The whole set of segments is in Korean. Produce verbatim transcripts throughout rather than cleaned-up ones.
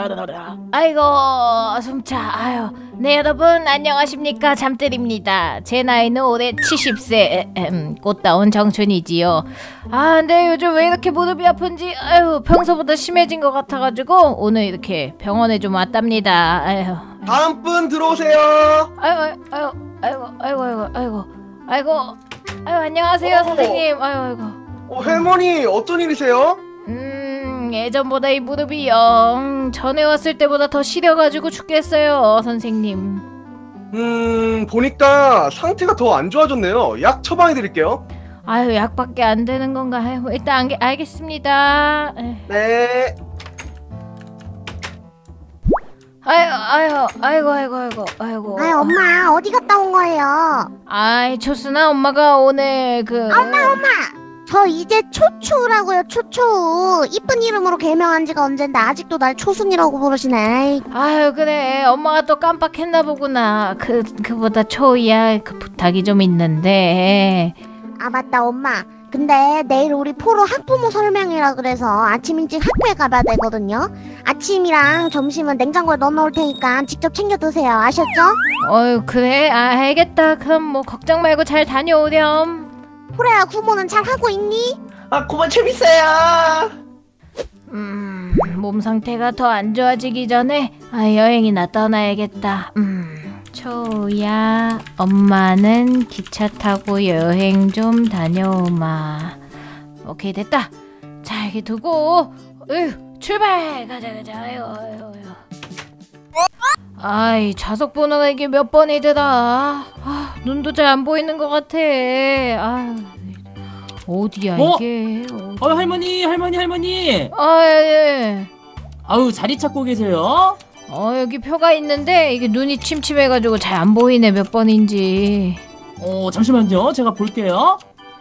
아이고 숨차. 아유, 네 여러분 안녕하십니까. 잠들입니다. 제 나이는 올해 칠십 세 에헴, 꽃다운 청춘이지요. 아 근데 요즘 왜 이렇게 무릎이 아픈지 아유 평소보다 심해진 것 같아가지고 오늘 이렇게 병원에 좀 왔답니다. 아유. 다음 분 들어오세요. 아이고 아이고 아이고 아이고 아이고 아이고 아이고 아이고 안녕하세요 어, 선생님. 아이고 아이고. 어, 할머니 어쩐 일이세요? 음 예전보다 이 무릎이 영 전에 왔을 때보다 더 시려가지고 죽겠어요 선생님. 음 보니까 상태가 더 안 좋아졌네요. 약 처방해 드릴게요. 아유 약밖에 안 되는 건가요? 일단 안, 알겠습니다. 네. 아유 아유 아이고 아이고 아이고 아이고. 아이 엄마 어디 갔다 온 거예요? 아이 초순아 엄마가 오늘 그 아, 엄마 엄마 저 이제 초초라고요. 초초 이쁜 이름으로 개명한 지가 언젠데 아직도 날 초순이라고 부르시네. 아유 그래 엄마가 또 깜빡했나 보구나. 그 그보다 초이야 그 부탁이 좀 있는데. 아 맞다 엄마. 근데 내일 우리 포로 학부모 설명이라 그래서 아침 일찍 학교에 가봐야 되거든요. 아침이랑 점심은 냉장고에 넣어놓을 테니까 직접 챙겨 드세요. 아셨죠? 어유 그래 아 알겠다. 그럼 뭐 걱정 말고 잘 다녀오렴. 포로야 구모는 잘 하고 있니? 아 그만 재밌어요. 음 몸 상태가 더 안 좋아지기 전에 아 여행이나 떠나야겠다. 음 초야 엄마는 기차 타고 여행 좀 다녀오마. 오케이 됐다. 자 이렇게 두고 으 출발 가자 가자. 아유 아유 아유. 아이 좌석 번호가 이게 몇 번이더라. 아 눈도 잘 안 보이는 것 같아. 아유 어디야 어? 이게. 어디... 어 할머니 할머니 할머니. 아 예. 아유 자리 찾고 계세요? 어 여기 표가 있는데 이게 눈이 침침해가지고 잘 안 보이네 몇 번인지. 어 잠시만요 제가 볼게요.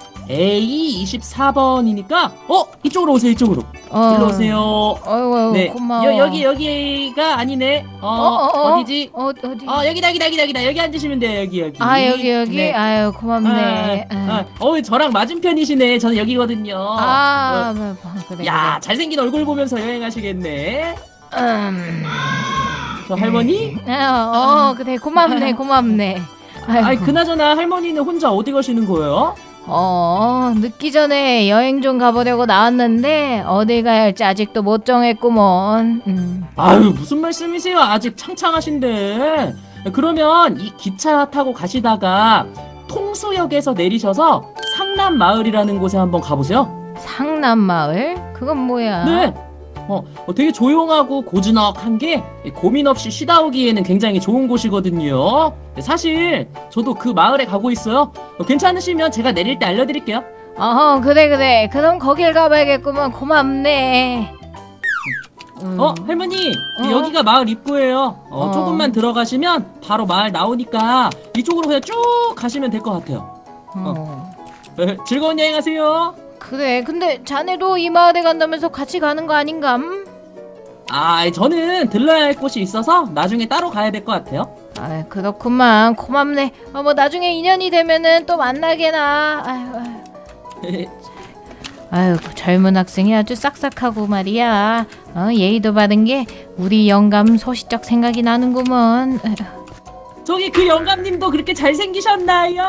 에이 이십사 번이니까 어 이쪽으로 오세요. 이쪽으로 어. 일로 오세요. 아이고 아이고 네 고마워. 여, 여기 여기가 아니네. 어, 어, 어, 어? 어디지? 어 어디? 어 여기다 여기다 여기다 여기다 여기 앉으시면 돼요. 여기 여기. 아 여기 여기. 네. 아유 고맙네. 아, 아, 어 저랑 맞은편이시네. 저는 여기거든요. 아 어, 뭐, 그래. 야 그래. 잘생긴 얼굴 보면서 여행하시겠네. 음. 저 할머니? 어, 어 그래 고맙네 고맙네. 아이고. 아니 그나저나 할머니는 혼자 어디 가시는 거예요? 어 늦기 전에 여행 좀 가보려고 나왔는데 어딜 가야 할지 아직도 못 정했구먼. 음. 아유 무슨 말씀이세요? 아직 창창하신데. 그러면 이 기차 타고 가시다가 통수역에서 내리셔서 상남마을이라는 곳에 한번 가보세요. 상남마을? 그건 뭐야? 네. 어, 어, 되게 조용하고 고즈넉한 게 고민 없이 쉬다 오기에는 굉장히 좋은 곳이거든요. 사실 저도 그 마을에 가고 있어요. 어, 괜찮으시면 제가 내릴 때 알려드릴게요. 어허 그래 그래 그럼 거길 가봐야겠구먼. 고맙네. 음. 어 할머니 어? 여기가 마을 입구예요. 어, 어. 조금만 들어가시면 바로 마을 나오니까 이쪽으로 그냥 쭉 가시면 될 것 같아요. 어. 네, 즐거운 여행하세요. 그래 근데 자네도 이 마을에 간다면서 같이 가는 거 아닌감? 아 저는 들러야 할 곳이 있어서 나중에 따로 가야 될 것 같아요. 아 그렇구만. 고맙네. 어, 뭐 나중에 인연이 되면은 또 만나게나. 아유, 아유. 아유 젊은 학생이 아주 싹싹하고 말이야. 어, 예의도 바른 게 우리 영감 소시적 생각이 나는구먼. 저기 그 영감님도 그렇게 잘생기셨나요?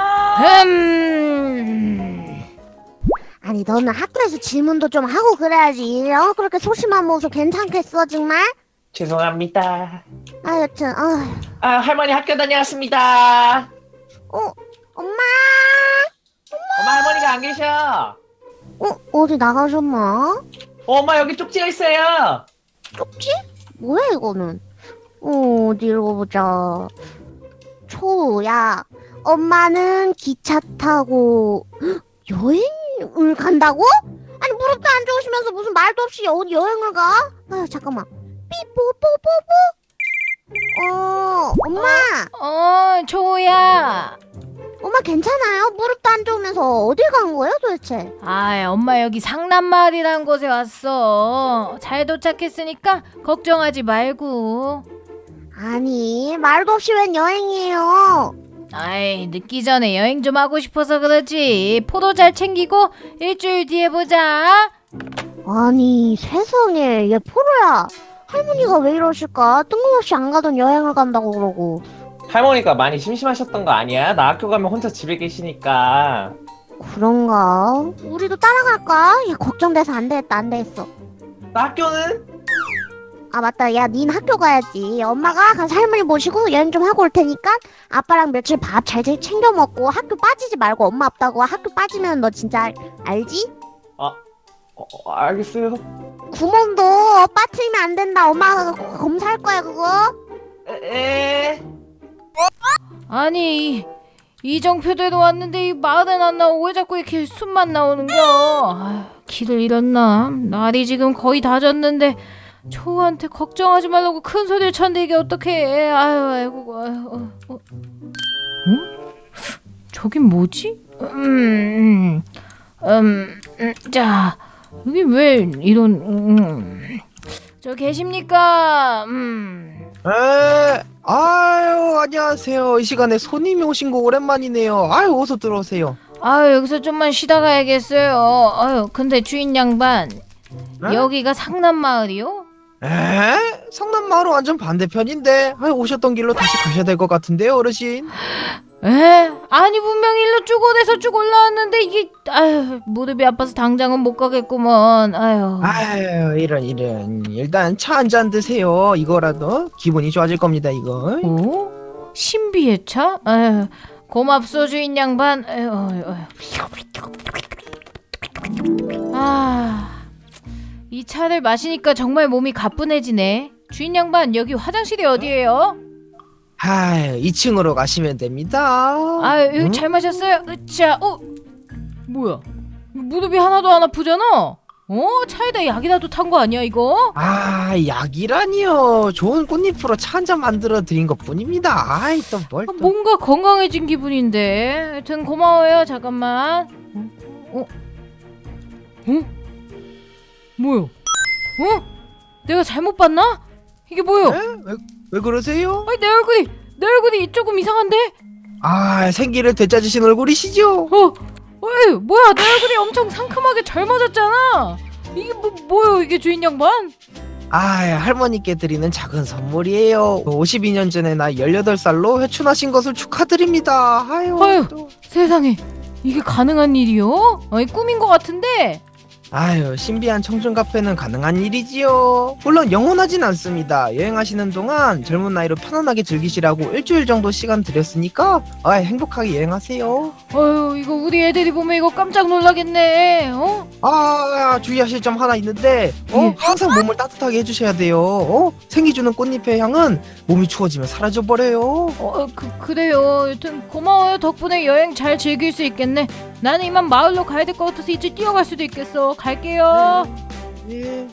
음... 아니 너는 학교에서 질문도 좀 하고 그래야지. 어? 그렇게 소심한 모습 괜찮겠어 정말? 죄송합니다. 아 여튼 어. 아 할머니 학교 다녀왔습니다. 어 엄마 엄마 할머니가 안 계셔. 어 어디 나가셨나? 어, 엄마 여기 쪽지가 있어요. 쪽지? 뭐야 이거는? 어 어디 읽어보자. 초야 엄마는 기차 타고 헉, 여행을 간다고? 아니 무릎도 안 좋으시면서 무슨 말도 없이 어디 여행을 가? 아 잠깐만 삐뽀뽀뽀뽀 어 엄마 어 초야. 엄마 괜찮아요? 무릎도 안 좋으면서 어딜 간 거예요 도대체? 아 엄마 여기 상남마을이라는 곳에 왔어. 잘 도착했으니까 걱정하지 말고. 아니 말도 없이 웬 여행이에요? 아이 늦기 전에 여행 좀 하고 싶어서 그러지. 포도 잘 챙기고 일주일 뒤에 보자. 아니 세상에 얘 포로야 할머니가 왜 이러실까? 뜬금없이 안 가던 여행을 간다고 그러고. 할머니가 많이 심심하셨던 거 아니야? 나 학교 가면 혼자 집에 계시니까. 그런가? 우리도 따라갈까? 야, 걱정돼서 안 되겠다, 안 되겠어. 나 학교는? 아, 맞다. 야, 닌 학교 가야지. 엄마가 가서 할머니 모시고 여행 좀 하고 올 테니까 아빠랑 며칠 밥 잘 챙겨 먹고 학교 빠지지 말고. 엄마 없다고 학교 빠지면 너 진짜 알, 알지? 어, 어, 알겠어요. 구몬도 빠뜨리면 안 된다. 엄마가 그거 검사할 거야, 그거. 에, 에. 아니 이정표대로 왔는데 이 말은 안 나오고 왜 자꾸 이렇게 숨만 나오는겨. 아휴, 길을 잃었나. 날이 지금 거의 다 졌는데 초우한테 걱정하지 말라고 큰 소리를 쳤는데 이게 어떡해. 아유 아이고 아유, 어, 어. 어? 저긴 뭐지? 음, 음, 음, 자 여기 왜 이런 음, 저 계십니까? 음. 에, 아유, 안녕하세요. 이 시간에 손님이 오신 거 오랜만이네요. 아유, 어서 들어오세요. 아유 여기서 좀만 쉬다 가야겠어요. 아유 근데 주인 양반 네? 여기가 상남마을이요? 에? 성남마을은 완전 반대편인데. 아유, 오셨던 길로 다시 가셔야 될 것 같은데요, 어르신. 에? 아니 분명히 일로 쭉 오래서 쭉 올라왔는데 이게 아유 무릎이 아파서 당장은 못 가겠구먼. 아유. 아유, 이런, 이런. 일단 차 한 잔 드세요. 이거라도 기분이 좋아질 겁니다, 이거. 오? 신비의 차? 아유 고맙소 주인 양반. 아유, 아유, 아유. 아, 이 차를 마시니까 정말 몸이 가뿐해지네. 주인 양반 여기 화장실이 어디예요? 아유, 이 층으로 가시면 됩니다. 아유 여기 응? 잘 마셨어요. 으쌰. 어? 뭐야? 무릎이 하나도 안 아프잖아. 어? 차에다 약이라도 탄 거 아니야 이거? 아, 약이라니요. 좋은 꽃잎으로 차 한 잔 만들어 드린 것 뿐입니다. 아이, 또 뭘 또. 뭔가 건강해진 기분인데. 하여튼 고마워요. 잠깐만. 어? 어? 어? 뭐야? 어? 내가 잘못 봤나? 이게 뭐야? 에? 왜, 왜 그러세요? 아니 내 얼굴이 내 얼굴이 조금 이상한데? 아, 생기를 되찾으신 얼굴이시죠? 어? 어이 뭐야 내 얼굴이 엄청 상큼하게 젊어졌잖아. 이게 뭐 뭐요 이게 주인 양반? 아, 할머니께 드리는 작은 선물이에요. 오십이 년 전에 나 열여덟 살로 회춘하신 것을 축하드립니다. 아유, 아유. 또. 세상에 이게 가능한 일이요? 아니 꿈인 것 같은데. 아유, 신비한 청춘 카페는 가능한 일이지요. 물론 영원하진 않습니다. 여행하시는 동안 젊은 나이로 편안하게 즐기시라고 일주일 정도 시간 드렸으니까 아, 행복하게 여행하세요. 아유 이거 우리 애들이 보면 이거 깜짝 놀라겠네. 어? 아, 주의하실 점 하나 있는데 어? 예. 항상 몸을 따뜻하게 해주셔야 돼요. 어? 생기 주는 꽃잎의 향은 몸이 추워지면 사라져버려요. 어, 그, 그래요. 여튼 고마워요. 덕분에 여행 잘 즐길 수 있겠네. 나는 이만 마을로 가야 될 것 같아서 이제 뛰어갈 수도 있겠어. 갈게요. 예.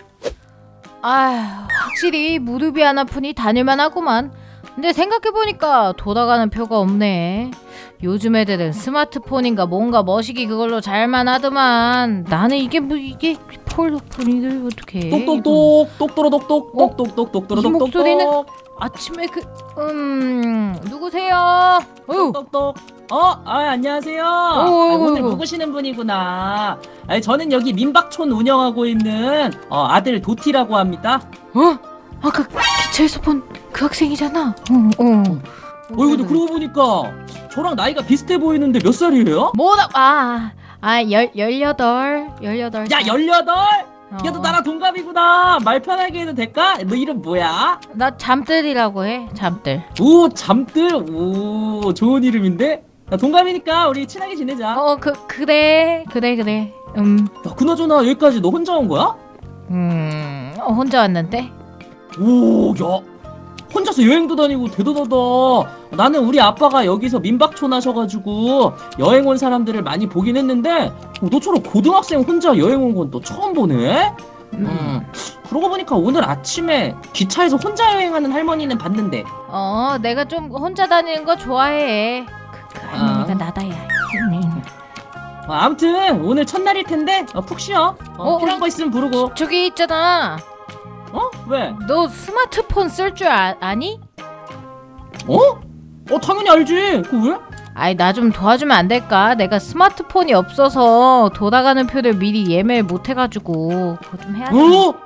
아휴, 확실히 무릎이 안 아프니 다닐만 하구만. 근데 생각해보니까 돌아가는 표가 없네. 요즘 애들은 스마트폰인가 뭔가 머시기 그걸로 잘만 하더만. 나는 이게 뭐 이게 폴더폰이를 어떻게 똑똑똑 똑또로똑똑 어? 똑똑똑 이 목소리는- 똑또로똑똑 아침에 그... 음... 누구세요? 어휴, 똑똑똑. 어, 아, 안녕하세요. 어, 아, 오늘 어, 어. 묵으시는 분이구나. 아, 저는 여기 민박촌 운영하고 있는 어, 아들 도티라고 합니다. 어? 아까 기차에서 본 그 학생이잖아. 어, 어. 어, 근데 그러고 보니까 저랑 나이가 비슷해 보이는데 몇 살이에요? 뭐다? 아, 아, 열, 열여덟, 열여덟. 야, 열여덟? 어. 야, 너 나랑 동갑이구나. 말 편하게 해도 될까? 너 이름 뭐야? 나 잠들이라고 해, 잠들. 오, 잠들? 오, 좋은 이름인데? 나 동갑이니까 우리 친하게 지내자. 어, 그, 그래, 그래, 그래. 음, 야, 그나저나 여기까지 너 혼자 온 거야? 음, 어, 혼자 왔는데? 오, 야. 혼자서 여행도 다니고 대단하다. 나는 우리 아빠가 여기서 민박촌 하셔가지고 여행 온 사람들을 많이 보긴 했는데 어, 너처럼 고등학생 혼자 여행 온 건 또 처음 보네? 음. 그러고 보니까 오늘 아침에 기차에서 혼자 여행하는 할머니는 봤는데 어, 내가 좀 혼자 다니는 거 좋아해. 그, 그 할머니가 아. 나다야. 음. 어, 아무튼 오늘 첫날일 텐데 어, 푹 쉬어. 어, 어, 필요한 거 있으면 부르고. 저기 있잖아. 어? 왜? 너 스마트폰 쓸 줄 아, 아니? 어? 어, 당연히 알지. 그 왜? 아이, 나 좀 도와주면 안 될까? 내가 스마트폰이 없어서 돌아가는 표를 미리 예매를 못 해가지고 그거 좀 해야 돼. 어?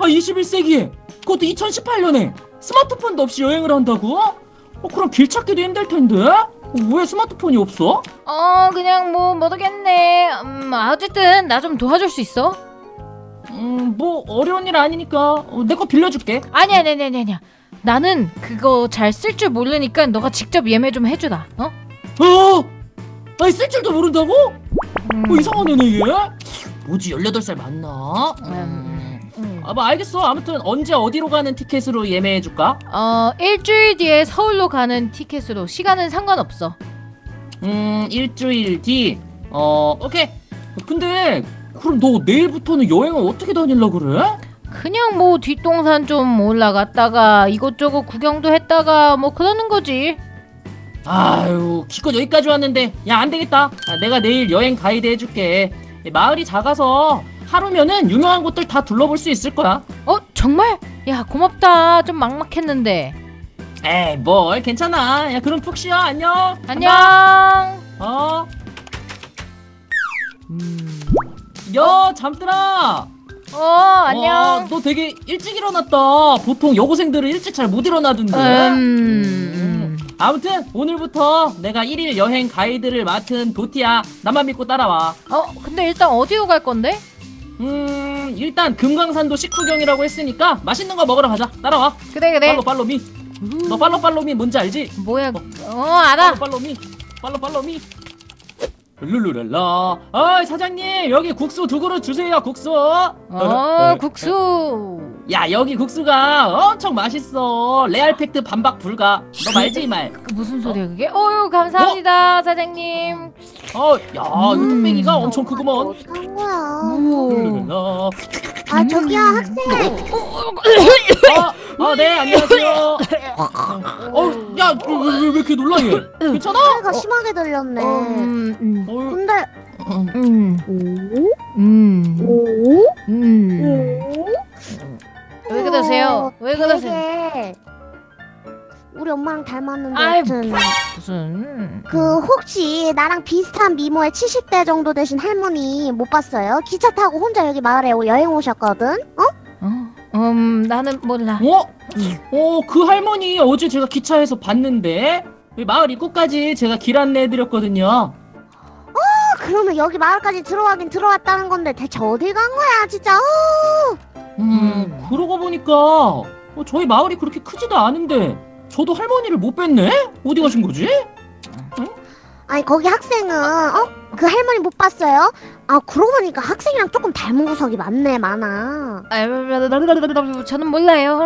아 이십일 세기에 그것도 이천십팔 년에 스마트폰도 없이 여행을 한다고? 어, 그럼 길 찾기도 힘들 텐데? 어, 왜 스마트폰이 없어? 어 그냥 뭐 모르겠네. 음 어쨌든 나 좀 도와줄 수 있어? 음, 뭐 어려운 일 아니니까 어, 내 거 빌려줄게. 아니야 아니야 아니야 아니야. 나는 그거 잘 쓸 줄 모르니까 너가 직접 예매 좀 해주라. 어? 어? 아니 쓸 줄도 모른다고? 음, 어, 이상한 애네 얘? 뭐지 열여덟 살 맞나? 음, 음. 아, 뭐 알겠어. 아무튼 언제 어디로 가는 티켓으로 예매해줄까? 어 일주일 뒤에 서울로 가는 티켓으로. 시간은 상관없어. 음 일주일 뒤. 어 오케이. 근데 그럼 너 내일부터는 여행을 어떻게 다닐라 그래? 그냥 뭐 뒷동산 좀 올라갔다가 이것저것 구경도 했다가 뭐 그러는 거지. 아유 기껏 여기까지 왔는데 야 안되겠다. 아, 내가 내일 여행 가이드 해줄게. 마을이 작아서 하루면은 유명한 곳들 다 둘러볼 수 있을 거야. 어 정말? 야 고맙다. 좀 막막했는데. 에이 뭘 괜찮아. 야 그럼 푹 쉬어. 안녕. 안녕. 어? 음. 야 잠들아. 어 안녕. 어, 너 되게 일찍 일어났다. 보통 여고생들은 일찍 잘 못 일어나던데. 음. 아무튼 오늘부터 내가 일일 여행 가이드를 맡은 도티야. 나만 믿고 따라와. 어 근데 일단 어디로 갈 건데? 음 일단 금강산도 식후경이라고 했으니까 맛있는 거 먹으러 가자. 따라와. 그래 그래. 팔로 팔로미. 너 팔로 팔로미 뭔지 알지? 뭐야? 어 알아. 팔로 팔로미. 팔로 팔로미. 룰루랄라. 아 사장님 여기 국수 두 그릇 주세요. 국수. 어 국수. 야 여기 국수가 엄청 맛있어. 레알팩트 반박 불가. 너 말지 이 말. 그 무슨 소리야 그게? 어유 감사합니다 사장님. 어야 이 음. 뚝배기가 엄청 크구먼. 어디 간 거야? 오. 룰루랄라. 아 저기요 학생. 아 네 안녕하세요. 어야왜 왜 이렇게 놀라 얘? 괜찮아? 소리가 심하게 들렸네. 음, 음, 어, 근데 음, 오? 음, 오? 음. 오? 왜 그러세요? 왜 그러세요? 되게 우리 엄마랑 닮았는데 아이, 하여튼 무슨? 그 혹시 나랑 비슷한 미모의 칠십 대 정도 되신 할머니 못 봤어요? 기차 타고 혼자 여기 마을에 여행 오셨거든? 어? 어? 음 나는 몰라. 어? 어, 그 할머니 어제 제가 기차에서 봤는데 여기 마을 입구까지 제가 길 안내해드렸거든요. 아, 그러면 여기 마을까지 들어가긴 들어왔다는 건데 대체 어딜 간 거야 진짜. 어! 음, 그러고 보니까 어, 저희 마을이 그렇게 크지도 않은데 저도 할머니를 못 뵀네? 어디 가신 거지? 아니 거기 학생은 어? 그 할머니 못 봤어요? 아 그러고 보니까 학생이랑 조금 닮은 구석이 많네 많아. 아, 저는 몰라요.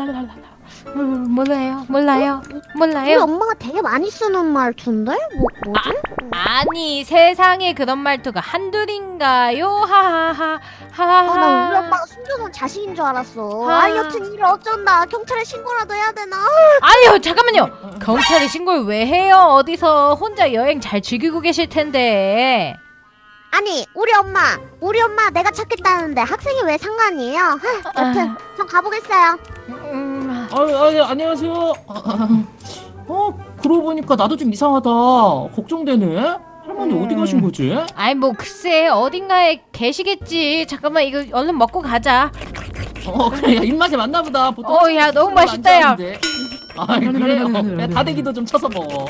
몰라요. 몰라요. 우리 몰라요. 엄마가 되게 많이 쓰는 말투인데? 뭐, 뭐지? 아니 세상에 그런 말투가 한둘인가요? 하하하 아, 나 우리 하하하. 엄마가 숨겨놓은 자식인 줄 알았어. 아. 아, 여튼 이를 어쩐다. 경찰에 신고라도 해야 되나? 아니요 잠깐만요. 경찰에 신고를 왜 해요? 어디서 혼자 여행 잘 즐기고 계실 텐데. 아니, 우리 엄마, 우리 엄마 내가 찾겠다는데 학생이 왜 상관이에요? 하, 여튼 전 가보겠어요. 음, 아, 아, 안녕하세요. 어, 그러고 보니까 나도 좀 이상하다. 걱정되네. 할머니 음. 어디 가신 거지? 아이 뭐 글쎄 어딘가에 계시겠지. 잠깐만 이거 얼른 먹고 가자. 어, 그래. 야, 입맛에 맞나 보다. 보통 어, 야, 너무 맛있다, 야. 아, 그래요. 야, 다대기도 좀 쳐서 먹어.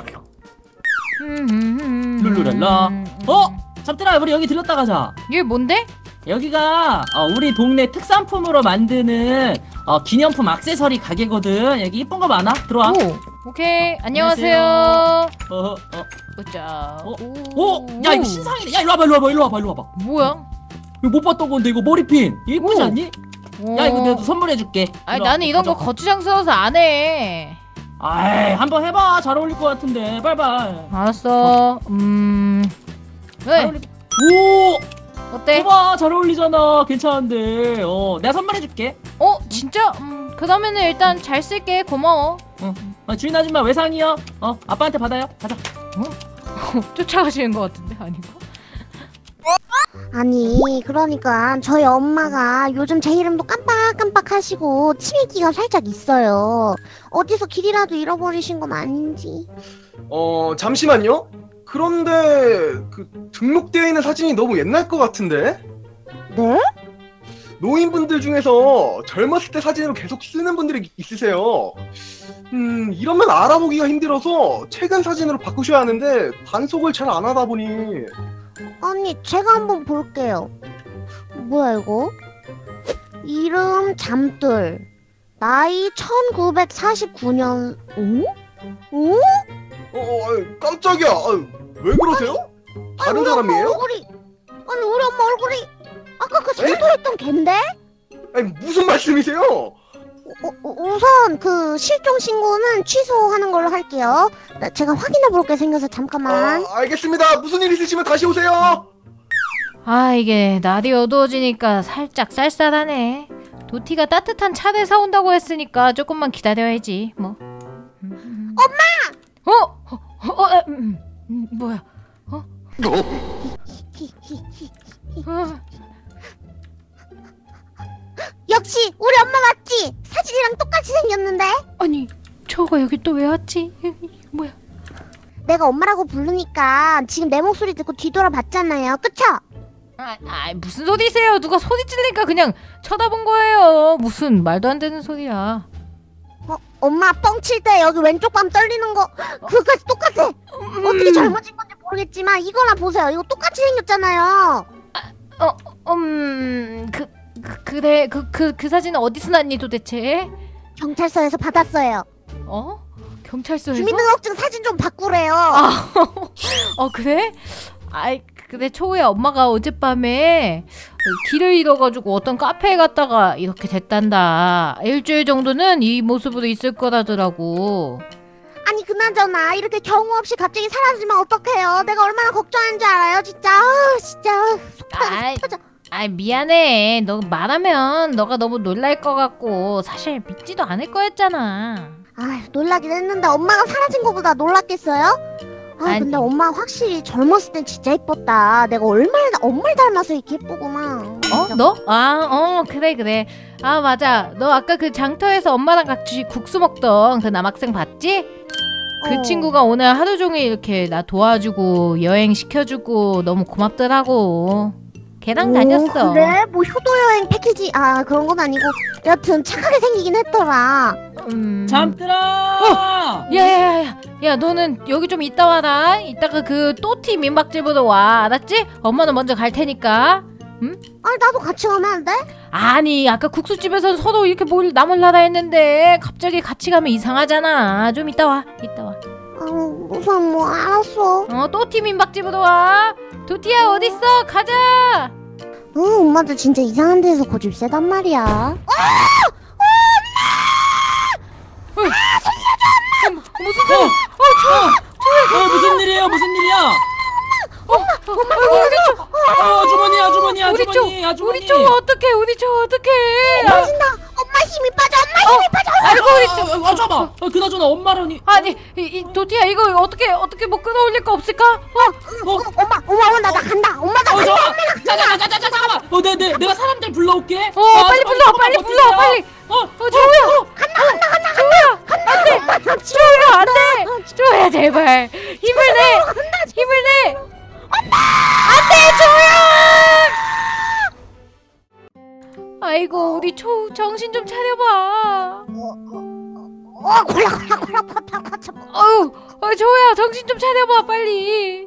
룰루랄라. 어? 잡들아, 우리 여기 들렀다 가자. 이게 뭔데? 여기가 어, 우리 동네 특산품으로 만드는 어, 기념품 액세서리 가게거든. 여기 이쁜 거 많아. 들어와. 오, 오케이. 안녕하세요. 어, 어. 보자. 어? 오, 야 이거 신상이네. 야 일로 와봐, 일로 와봐, 일로 와봐, 일로 와봐. 뭐야? 이거 못 봤던 건데 이거 머리핀. 이거 예쁘지 오. 않니? 야 이거 내가 선물해줄게. 아니 일로 와, 나는 이런 거 가져가. 거추장스러워서 안 해. 아이 한번 해봐. 잘 어울릴 것 같은데. 빨빨. 알았어. 음. 잘 왜? 어울리... 오, 어때? 봐봐 잘 어울리잖아. 괜찮은데. 어, 내가 선물해줄게. 어, 진짜? 음, 그러면은 일단 잘 쓸게. 고마워. 어, 주인 아줌마 외상이요. 어, 아빠한테 받아요. 가자. 쫓아가시는 것 같은데 아닌가? 아니, 그러니까 저희 엄마가 요즘 제 이름도 깜빡깜빡 하시고 치매기가 살짝 있어요. 어디서 길이라도 잃어버리신 건 아닌지. 어 잠시만요. 그런데 그 등록되어 있는 사진이 너무 옛날 것 같은데? 네? 노인분들 중에서 젊었을 때 사진으로 계속 쓰는 분들이 있으세요. 음, 이러면 알아보기가 힘들어서 최근 사진으로 바꾸셔야 하는데 단속을 잘 안 하다 보니. 아니, 제가 한번 볼게요. 뭐야 이거? 이름 잠들. 나이 천구백사십구 년. 오? 오? 어, 어, 아유, 깜짝이야. 아유, 왜 그러세요? 다른 아니, 우리 사람이에요? 엄마 얼굴이. 아니 우리 엄마 얼굴이 아까 그 장터했던 걘데? 아니, 무슨 말씀이세요? 어, 어, 우선 그 실종 신고는 취소하는 걸로 할게요. 나 제가 확인해 볼 게 생겨서 잠깐만. 아, 알겠습니다. 무슨 일 있으시면 다시 오세요. 아, 이게 날이 어두워지니까 살짝 쌀쌀하네. 도티가 따뜻한 차를 사온다고 했으니까 조금만 기다려야지 뭐. 엄마! 어? 어? 어? 어? 음, 음, 뭐야? 어? 어? 역시 우리 엄마 맞지? 사진이랑 똑같이 생겼는데? 아니, 저가 여기 또 왜 왔지? 뭐야? 내가 엄마라고 부르니까 지금 내 목소리 듣고 뒤돌아 봤잖아요. 그쵸? 아, 아, 무슨 소리세요? 누가 소리 지르니까 그냥 쳐다본 거예요. 무슨 말도 안 되는 소리야. 어, 엄마 뻥칠 때 여기 왼쪽 밤 떨리는 거 그거까지 똑같아. 음. 어떻게 젊어진 건지 모르겠지만 이거나 보세요. 이거 똑같이 생겼잖아요. 어, 음, 그, 그 그래, 그, 그, 그 사진은 어디서 났니 도대체? 경찰서에서 받았어요. 어? 경찰서에서? 주민등록증 사진 좀 바꾸래요. 아, 어 그래? 아이 근데 초우야 엄마가 어젯밤에 길을 잃어가지고 어떤 카페에 갔다가 이렇게 됐단다. 일주일 정도는 이 모습으로 있을 거라더라고. 아니 그나저나 이렇게 경우 없이 갑자기 사라지면 어떡해요. 내가 얼마나 걱정하는 줄 알아요 진짜. 아우 진짜 속 터져 아이, 속 터져. 아이 미안해. 너 말하면 너가 너무 놀랄 것 같고 사실 믿지도 않을 거였잖아. 아휴 놀라긴 했는데 엄마가 사라진 거보다 놀랐겠어요? 아 아니. 근데 엄마 확실히 젊었을 땐 진짜 예뻤다. 내가 얼마나 엄마를 닮아서 이렇게 예쁘구만. 어? 너? 아, 어 그래 그래. 아 맞아. 너 아까 그 장터에서 엄마랑 같이 국수 먹던 그 남학생 봤지? 그 어. 친구가 오늘 하루 종일 이렇게 나 도와주고 여행 시켜주고 너무 고맙더라고. 걔랑 오, 다녔어. 그래? 뭐 효도 여행 패키지 아 그런 건 아니고 여튼 착하게 생기긴 했더라. 음. 잠들아! 야야야야, 야 너는 여기 좀 있다 와라. 이따가 그 또티 민박집으로 와, 알았지? 엄마는 먼저 갈 테니까. 아니 나도 같이 가면 안 돼? 아니 아까 국수집에선 서로 이렇게 뭘 나몰라라 했는데 갑자기 같이 가면 이상하잖아. 좀 이따 와, 이따 와. 아 우선 뭐 알았어. 어, 또티 민박집으로 와. 도티야 어딨어? 가자. 응 엄마도 진짜 이상한 데서 고집 세단 말이야. 무슨 소리? 어, 어, 무슨 일이에요? 무슨 일이야? 엄마, 우리 쪽, 어, 아주머니, 아주머니, 우리 쪽, 아주머니, 아주머니. 우리 쪽 어떡해? 우리 쪽 어떡해? 빠진다. 엄마 힘이 빠져. 엄마 힘이 빠져. 아이고 우리 쪽. 아, 아, 잠깐만. 아, 그나저나 엄마라니. 아니 이, 이 도티야 이거 어떻게 어떻게 뭐 끊어올릴 거 없을까? 어? 어, 엄마 엄마 엄마 나, 나 간다. 엄마 나 어, 간다. 자, 자, 자, 자, 자, 자, 잠깐만. 어, 내, 내, 내가 사람들 불러올게. 어 아, 빨리 잠깐만, 불러 잠깐만 빨리 불러 버티세요. 빨리. 어, 어 조우야 간다 간다 간다 조우야 안돼 조우야 안돼 조우야 제발 힘을 내 힘을 내 안돼 조우야. 아이고 우리 초우 정신 좀 차려봐. 어 골라 골라 골라 골라 골라 어우 어, 조우야 정신 좀 차려봐 빨리.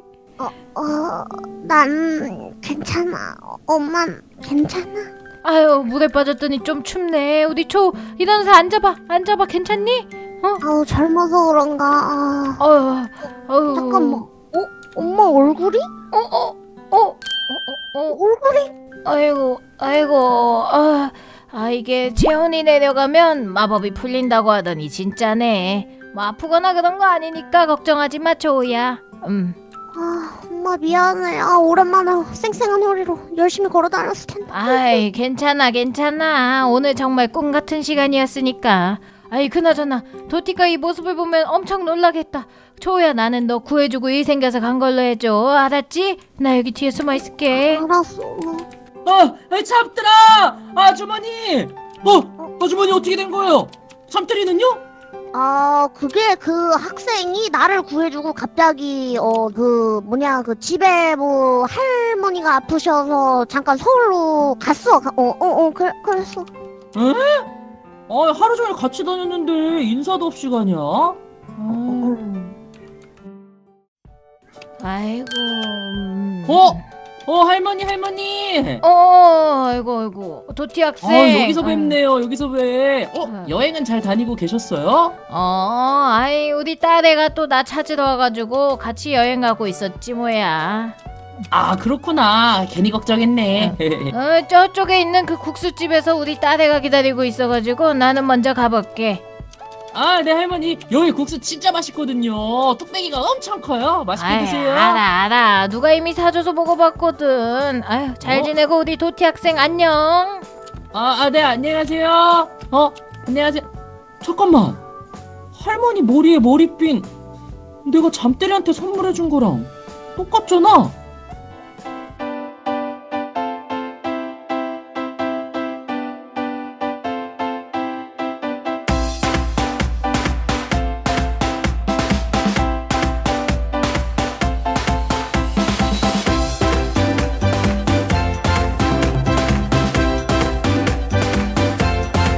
어난 괜찮아. 엄만 괜찮아. 아유 물에 빠졌더니 좀 춥네. 우리 초 일어나서 앉아봐 앉아봐 괜찮니? 아우 젊어서 그런가. 아, 어휴 어휴 잠깐만. 어 엄마 얼굴이? 어어어어 어, 어, 어, 어. 얼굴이? 아이고 아이고 아, 아 이게 체온이 내려가면 마법이 풀린다고 하더니 진짜네. 뭐 아프거나 그런 거 아니니까 걱정하지 마 초우야. 음. 아 엄마 미안해. 아 오랜만에 쌩쌩한 허리로 열심히 걸어 다녔을 텐데. 아이 괜찮아 괜찮아. 오늘 정말 꿈 같은 시간이었으니까. 아이 그나저나 도티가 이 모습을 보면 엄청 놀라겠다. 초우야 나는 너 구해주고 일 생겨서 간 걸로 해줘. 알았지? 나 여기 뒤에 숨어 있을게. 알았어. 엄마. 어, 에이, 참들아! 아주머니! 어, 아주머니 어떻게 된 거예요? 참들이는요? 아, 그게 그 학생이 나를 구해주고 갑자기 어 그 뭐냐 그 집에 뭐 할머니가 아프셔서 잠깐 서울로 갔어. 가- 어, 어, 어, 그래, 그랬어. 에? 아, 하루 종일 같이 다녔는데 인사도 없이 가냐? 아, 음. 아이고. 음. 어? 어, 할머니, 할머니! 어, 아이고, 아이고. 도티 학생. 아, 여기서 아유. 뵙네요, 여기서 뵈. 어, 아유. 여행은 잘 다니고 계셨어요? 어, 아이, 우리 딸애가 또 나 찾으러 와가지고 같이 여행 가고 있었지, 뭐야. 아, 그렇구나. 괜히 걱정했네. 어, 저쪽에 있는 그 국수집에서 우리 딸애가 기다리고 있어가지고 나는 먼저 가볼게. 아, 네, 할머니. 여기 국수 진짜 맛있거든요. 뚝배기가 엄청 커요. 맛있게 아이, 드세요. 알아, 알아. 누가 이미 사줘서 먹어봤거든. 아유, 잘 어? 지내고 우리 도티 학생 안녕. 아, 아, 네, 안녕하세요. 어, 안녕하세요. 잠깐만. 할머니 머리에 머리핀 내가 잠때리한테 선물해준 거랑 똑같잖아.